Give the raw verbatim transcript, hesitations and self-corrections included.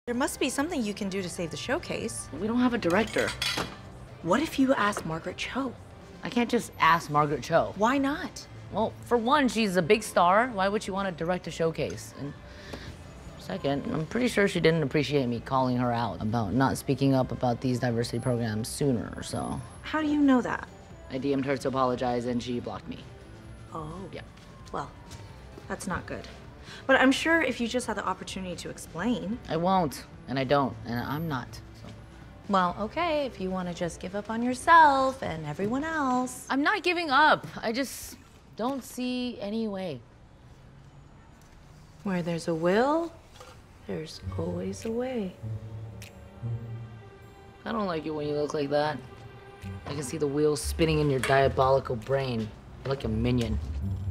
There must be something you can do to save the showcase. We don't have a director. What if you ask Margaret Cho? I can't just ask Margaret Cho. Why not? Well, for one, she's a big star. Why would you want to direct a showcase? And second, I'm pretty sure she didn't appreciate me calling her out about not speaking up about these diversity programs sooner, so. How do you know that? I D M'd her to apologize and she blocked me. Oh. Yeah. Well, that's not good. But I'm sure if you just had the opportunity to explain. I won't, and I don't, and I'm not. So. Well, okay, if you want to just give up on yourself and everyone else. I'm not giving up. I just don't see any way. Where there's a will, there's always a way. I don't like it when you look like that. I can see the wheels spinning in your diabolical brain. You're like a minion.